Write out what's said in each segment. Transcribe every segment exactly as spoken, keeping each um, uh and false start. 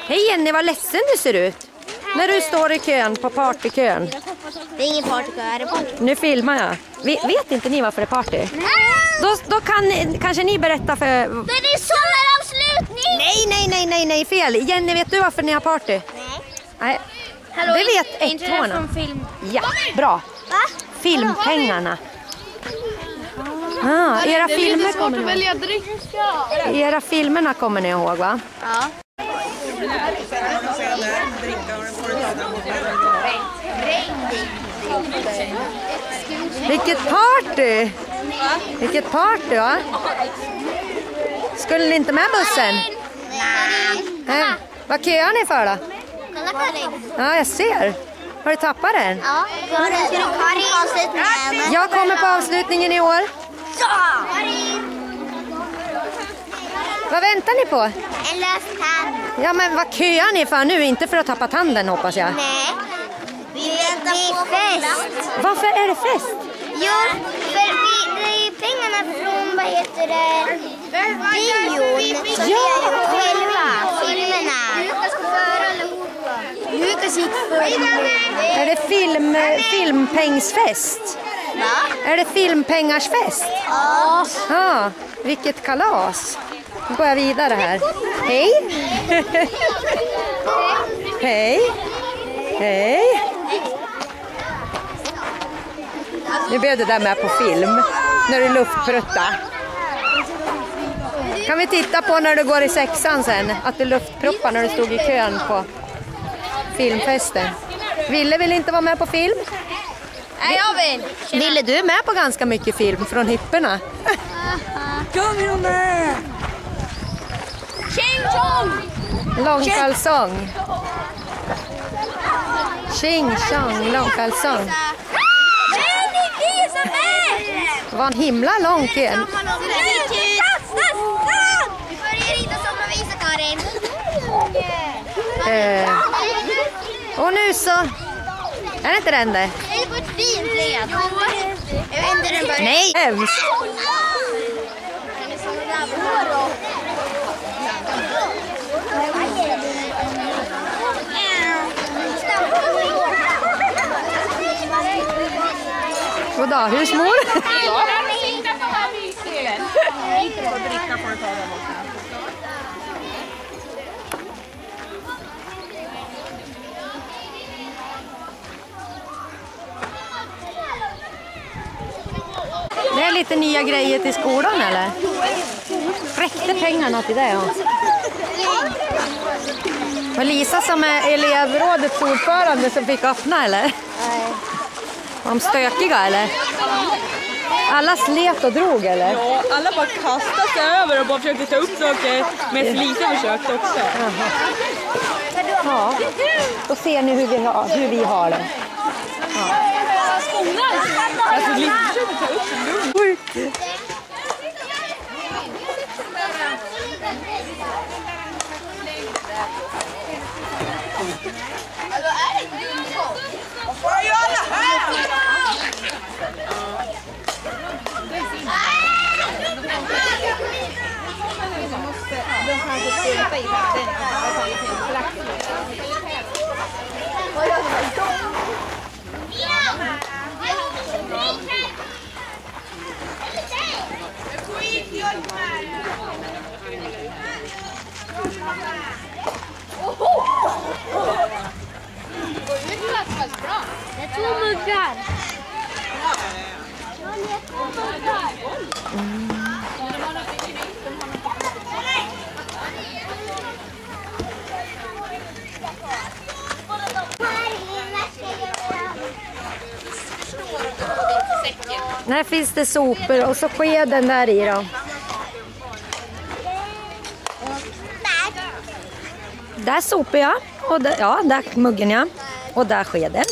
Hej Jenny, vad ledsen du ser ut. När du står i kön på partykön. Det är ingen partykö, är det party? Nu filmar jag. Vet inte ni varför det är party? Nej. Då, då kan kanske ni berätta för... Det är sommaravslutning! Nej, nej, nej, nej, nej, fel. Jenny, vet du varför ni har party? Nej. Nej. Hallå, det vet är inte det ettorna. från film? Ja, bra. Va? Filmpengarna. Ah, era det är filmer lite svårt kommer att ni välja dryck. ihåg. Era filmerna kommer ni ihåg, va? Ja. Vilket party! Vilket party, va? Skulle ni inte med bussen? Nej. Äh, vad köar ni för då? Kolla Karin. Ja, jag ser. Har du tappat den? Ja, Karin. Ska du Karin avslutningen? Jag kommer på avslutningen i år. Ja! Vad väntar ni på? En lös tand. Ja, men vad köar ni för nu? Inte för att tappa tanden, hoppas jag. Nej. Vi väntar på fest. Varför är det fest? Jo, för vi, det är pengarna från, vad heter det, bion som vi har gjort själva, filmerna. Lukas ska föra allihopa. Lukas gick för. Är det film, filmpengsfest? Va? Är det filmpengarsfest? Ja. Ja, vilket kalas. Nu går jag vidare här. Hej! Hej! Hej! Nu blev det där med på film. När du luftpruttar. Kan vi titta på när du går i sexan sen? Att du luftproppar när du stod i kön på filmfesten. Ville vill inte vara med på film? Nej, jag vill. Ville du är med på ganska mycket film från hipperna? Kom ju med! Tjing tjong! Långkalsong. Tjing tjong, långkalsong. Det var en himla lång kö. Vi börjar rita sommarvisa, Karin. Eh. Och nu så... Är det inte den där? Det är på ett fint led. Jag vet inte den börjar. Nej! Hemskt. Goddag, husmor. Det är lite nya grejer till skolan, eller? Räckte pengarna till det, ja. Var Lisa som är elevrådets ordförande som fick öppna, eller? Nej. Var de stökiga, eller? Alla slet och drog, eller? Ja, alla bara kastade sig över och bara försökte ta upp saker. Men Lisa försökte också. Jaha. Ja, då ser ni hur vi har, hur vi har det. Ja. Alltså Lisa försökte ta upp en lugn. Sjukt. Vad får jag göra här? Det är två muggar. Här finns det sopor och så skeden där i då. Där sopar jag. Och där, ja, där muggen ja. Och där skeden.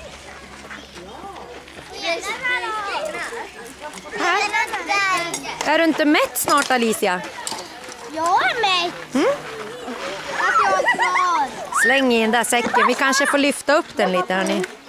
Här. Är du inte mätt snart, Alicia? Jag är med. Mm? Att jag är klar. Släng in den där säcken. Vi kanske får lyfta upp den lite, hörni.